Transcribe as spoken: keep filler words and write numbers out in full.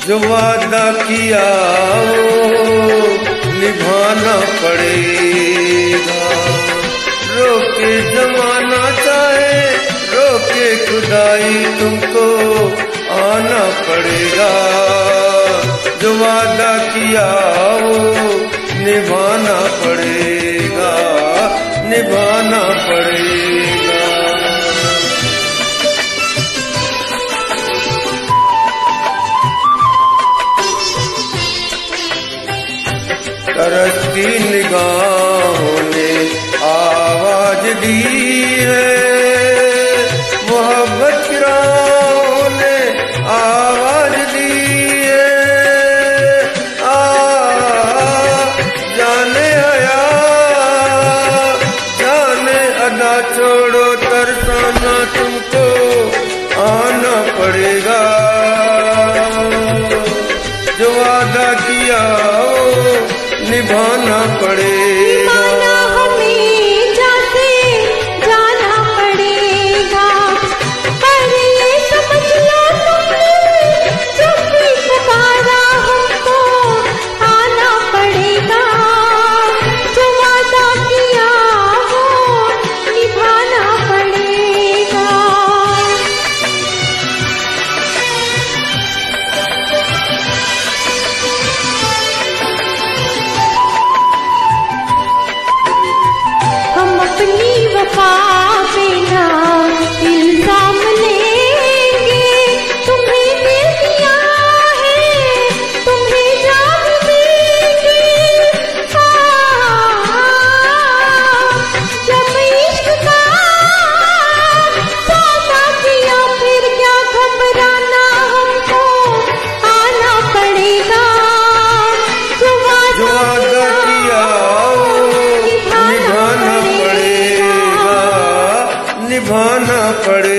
जो वादा किया वो निभाना पड़ेगा। रोके जमाना चाहे रोके खुदाई तुमको आना पड़ेगा। जो वादा किया वो निभाना पड़ेगा, निभाना पड़ेगा। तरसती निगाहों ने आवाज दी है, मोहब्बत की राहों ने आवाज दी है। आ जाने हया जाने अदा छोड़ो तरसाना तुमको आना पड़ेगा। जो वादा किया निभाना पड़ेगा, हमें जाते जाना पड़ेगा। पर ये समझ लो तुमने जब भी पुकारा हमको आना पड़ेगा। जो वादा किया वो निभाना पड़ेगा। अपनी वफा पे ना इल्जाम लेंगे, तुम्हें दिल दिया है तुम्हें जान देंगे। जब इश्क का सौदा किया फिर क्या घबराना, हमको आना पड़ेगा। जो वादा किया निभाना पड़ेगा, निभाना पड़ेगा।